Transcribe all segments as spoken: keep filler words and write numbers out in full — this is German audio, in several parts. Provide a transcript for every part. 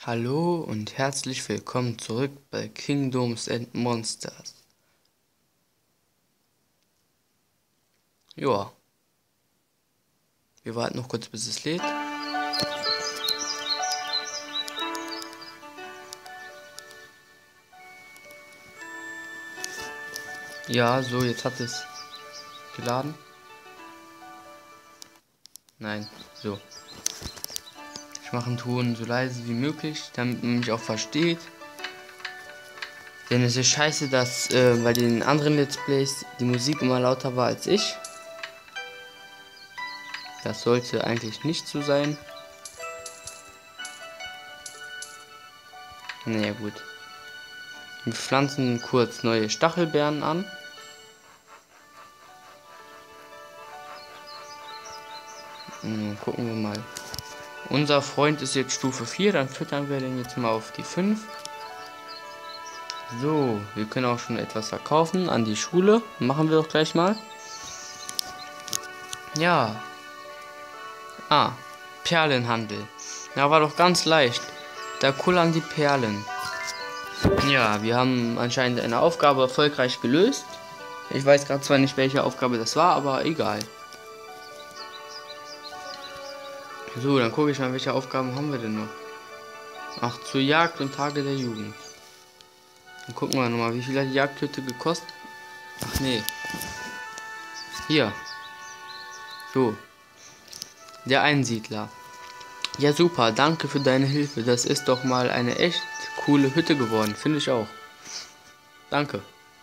Hallo und herzlich willkommen zurück bei Kingdoms and Monsters. Joa. Wir warten noch kurz, bis es lädt. Ja, so, jetzt hat es geladen. Nein, so. Ich mache einen Ton so leise wie möglich, damit man mich auch versteht. Denn es ist scheiße, dass äh, bei den anderen Let's Plays die Musik immer lauter war als ich. Das sollte eigentlich nicht so sein. Naja, gut. Wir pflanzen kurz neue Stachelbeeren an. Und gucken wir mal. Unser Freund ist jetzt Stufe vier, dann füttern wir den jetzt mal auf die fünf. So, wir können auch schon etwas verkaufen an die Schule. Machen wir doch gleich mal. Ja. Ah, Perlenhandel. Ja, war doch ganz leicht. Da kullern die Perlen. Ja, wir haben anscheinend eine Aufgabe erfolgreich gelöst. Ich weiß gerade zwar nicht, welche Aufgabe das war, aber egal. So, dann gucke ich mal, welche Aufgaben haben wir denn noch. Ach, zur Jagd und Tage der Jugend. Dann gucken wir nochmal, wie viel hat die Jagdhütte gekostet. Ach nee. Hier. So. Der Einsiedler. Ja super, danke für deine Hilfe. Das ist doch mal eine echt coole Hütte geworden. Finde ich auch. Danke.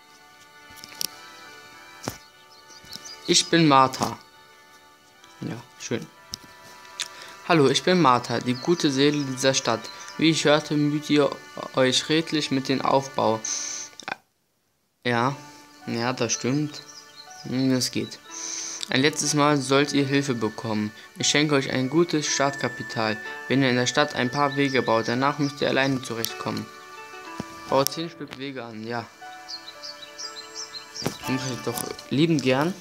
Ich bin Martha. Ja, schön. Hallo, ich bin Martha, die gute Seele dieser Stadt. Wie ich hörte, müht ihr euch redlich mit dem Aufbau. Ja, ja, das stimmt. Das geht. Ein letztes Mal sollt ihr Hilfe bekommen. Ich schenke euch ein gutes Startkapital, wenn ihr in der Stadt ein paar Wege baut. Danach müsst ihr alleine zurechtkommen. Baut zehn Stück Wege an, ja. Mache ich doch liebend gern.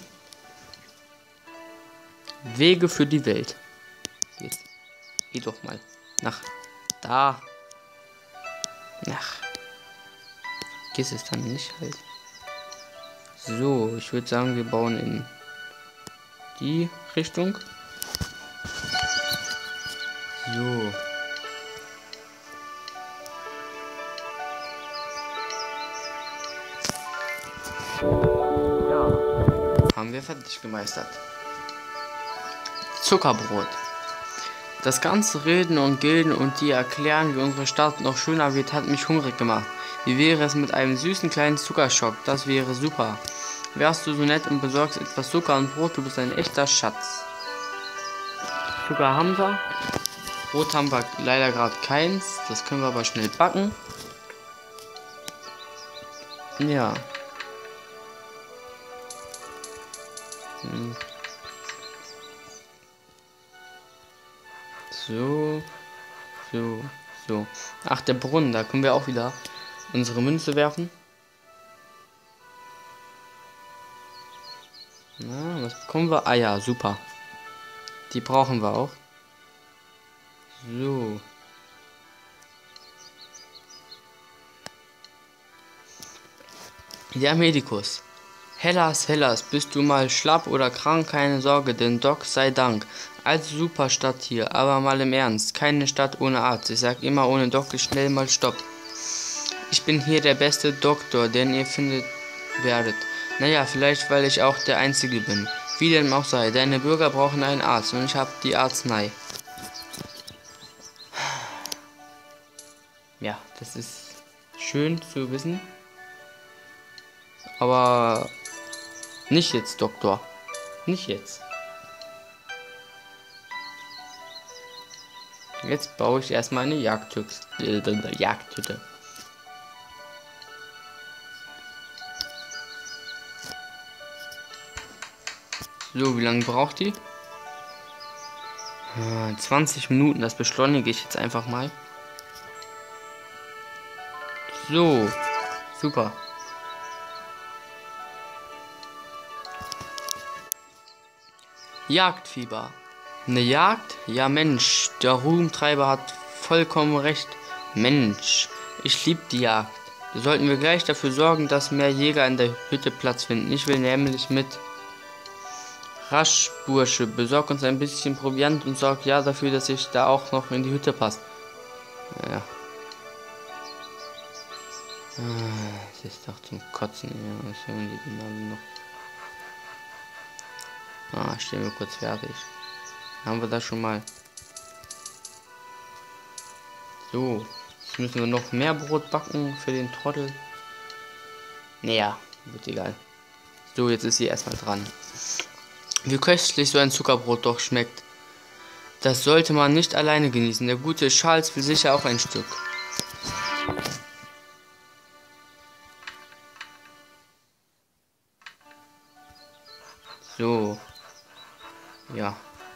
Wege für die Welt. Geht, geht doch mal nach da. Ach. Vergiss es dann nicht halt. So, ich würde sagen, wir bauen in die Richtung. So. Ja. Haben wir fertig gemeistert. Zuckerbrot. Das ganze Reden und Gilden und die erklären, wie unsere Stadt noch schöner wird, hat mich hungrig gemacht. Wie wäre es mit einem süßen kleinen Zuckerschock? Das wäre super. Wärst du so nett und besorgst etwas Zucker und Brot, du bist ein echter Schatz. Zucker haben wir. Brot haben wir leider gerade keins. Das können wir aber schnell backen. Ja. Hm. So. So. So. Ach, der Brunnen, da können wir auch wieder unsere Münze werfen. Na, was bekommen wir? Ah ja, super. Die brauchen wir auch. So. Der Medikus. Hellas, Hellas, bist du mal schlapp oder krank? Keine Sorge, denn Doc sei Dank. Also super Stadt hier, aber mal im Ernst. Keine Stadt ohne Arzt. Ich sag immer, ohne Doc ist schnell mal Stopp. Ich bin hier der beste Doktor, den ihr findet werdet. Naja, vielleicht weil ich auch der Einzige bin. Wie dem auch sei, deine Bürger brauchen einen Arzt und ich habe die Arznei. Ja, das ist schön zu wissen. Aber nicht jetzt, Doktor. Nicht jetzt. Jetzt baue ich erstmal eine Jagdhütte. Äh, Jagdhütte. So, wie lange braucht die? Ah, zwanzig Minuten, das beschleunige ich jetzt einfach mal. So, super. Jagdfieber. Eine Jagd? Ja Mensch, der Ruhmtreiber hat vollkommen recht. Mensch, ich liebe die Jagd. Sollten wir gleich dafür sorgen, dass mehr Jäger in der Hütte Platz finden. Ich will nämlich mit. Rasch, Bursche, besorg uns ein bisschen Proviant und sorg ja dafür, dass ich da auch noch in die Hütte passt. Ja. Ah, das ist doch zum Kotzen. Ja, was hören die denn alle noch? Ah, stehen wir kurz fertig. Haben wir das schon mal? So, jetzt müssen wir noch mehr Brot backen für den Trottel. Naja, wird egal. So, jetzt ist sie erstmal dran. Wie köstlich so ein Zuckerbrot doch schmeckt. Das sollte man nicht alleine genießen. Der gute Charles will sicher auch ein Stück. So. Ja.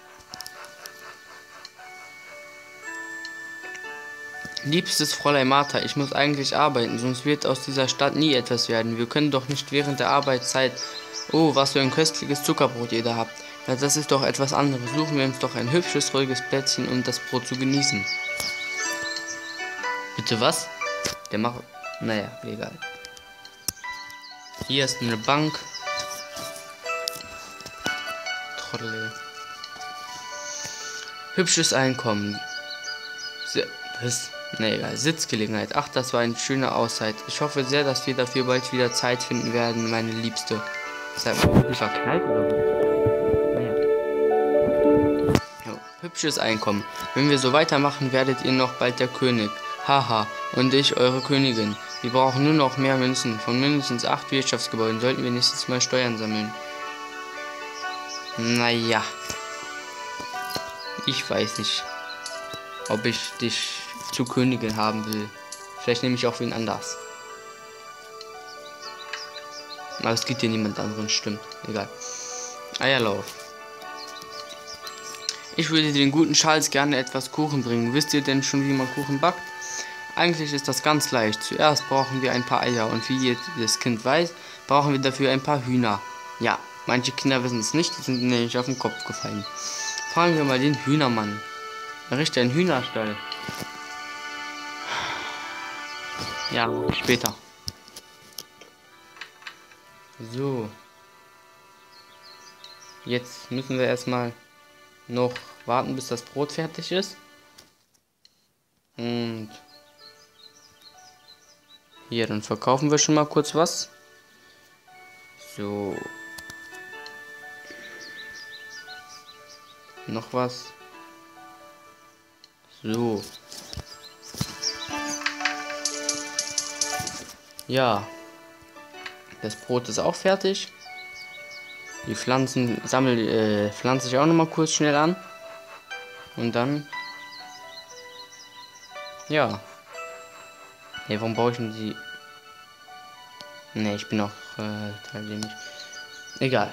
Liebstes Fräulein Martha, ich muss eigentlich arbeiten, sonst wird aus dieser Stadt nie etwas werden. Wir können doch nicht während der Arbeitszeit... Oh, was für ein köstliches Zuckerbrot ihr da habt. Ja, das ist doch etwas anderes. Suchen wir uns doch ein hübsches, ruhiges Plätzchen, um das Brot zu genießen. Bitte was? Der macht... Naja, egal. Hier ist eine Bank. Trottel. Hübsches Einkommen. Was? Ne, egal. Sitzgelegenheit. Ach, das war eine schöne Auszeit. Ich hoffe sehr, dass wir dafür bald wieder Zeit finden werden, meine Liebste. Sag mal, ich verknallt oder so? Naja. Ja, hübsches Einkommen. Wenn wir so weitermachen, werdet ihr noch bald der König. Haha. Und ich eure Königin. Wir brauchen nur noch mehr Münzen. Von mindestens acht Wirtschaftsgebäuden sollten wir nächstes Mal Steuern sammeln. Naja. Ich weiß nicht, ob ich dich zur Königin haben will. Vielleicht nehme ich auch wen anders. Aber es gibt hier niemand anderen, stimmt. Egal. Eierlauf. Ich würde den guten Charles gerne etwas Kuchen bringen. Wisst ihr denn schon, wie man Kuchen backt? Eigentlich ist das ganz leicht. Zuerst brauchen wir ein paar Eier und wie jedes Kind weiß, brauchen wir dafür ein paar Hühner. Ja, manche Kinder wissen es nicht, die sind nämlich auf den Kopf gefallen. Fragen wir mal den Hühnermann. Errichte einen Hühnerstall. Ja, später. So. Jetzt müssen wir erstmal noch warten, bis das Brot fertig ist. Und hier, dann verkaufen wir schon mal kurz was. So. Noch was. So. Ja. Das Brot ist auch fertig. Die Pflanzen sammel, äh, pflanze ich auch noch mal kurz schnell an. Und dann... Ja. Ne, warum brauche ich denn die... Ne, ich bin auch äh, teilnehmlich. Egal.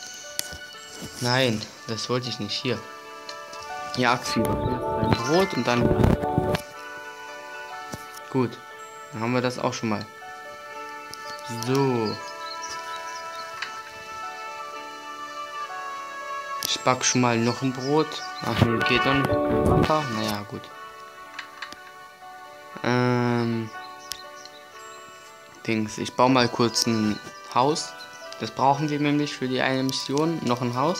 Nein, das wollte ich nicht. Hier. Jagdfieber. Ein Brot und dann... Gut. Dann haben wir das auch schon mal. So. Ich back schon mal noch ein Brot. Ach nee, geht dann. Naja, gut. Ähm. Dings. Ich baue mal kurz ein Haus. Das brauchen wir nämlich für die eine Mission. Noch ein Haus.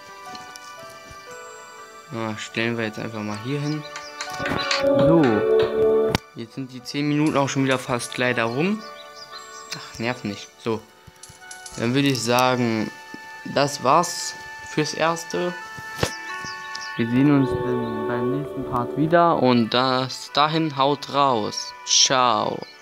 Ja, stellen wir jetzt einfach mal hier hin. So. Jetzt sind die zehn Minuten auch schon wieder fast leider rum. Ach, nervt nicht. So. Dann würde ich sagen, das war's fürs Erste. Wir sehen uns dann beim nächsten Part wieder. Und das dahin haut raus. Ciao.